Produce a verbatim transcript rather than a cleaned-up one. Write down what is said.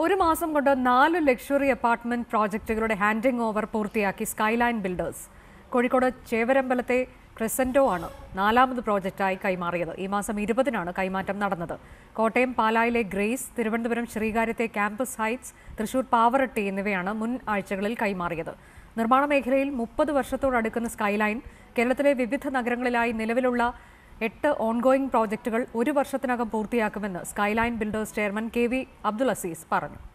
ഒരു മാസം കൊണ്ട് നാല് ലക്ഷറി അപ്പാർട്ട്മെന്റ് പ്രോജക്റ്റുകളുടെ ഹാൻഡിംഗ് ഓവർ പൂർത്തിയാക്കി സ്കൈലൈൻ ബിൽഡേഴ്സ്. കോഴിക്കോട് ചേവരമ്പലത്തെ ക്രെസെൻഡോ ആണ് നാലാമത് പ്രോജക്റ്റായി കൈമാറിയത്. ഈ മാസം ഇരുപതിനാണ് കൈമാറ്റം നടന്നത്. കോട്ടയം പാലായിലെ ഗ്രേസ്, തിരുവനന്തപുരം ശ്രീകാര്യത്തെ ക്യാമ്പസ് ഹൈറ്റ്സ്, തൃശൂർ പാവറട്ടി എന്നിവയാണ് മുൻ ആഴ്ചകളിൽ കൈമാറിയത്. നിർമ്മാണ മേഖലയിൽ മുപ്പത് വർഷത്തോടടുക്കുന്ന സ്കൈലൈൻ കേരളത്തിലെ വിവിധ നഗരങ്ങളിലായി നിലവിലുള്ള എട്ട് ഓൺഗോയിങ് പ്രോജക്റ്റുകൾ ഒരു വർഷത്തിനകം പൂർത്തിയാക്കുമെന്ന് Skyline Builders chairman K V Abdul Azeez പറഞ്ഞു.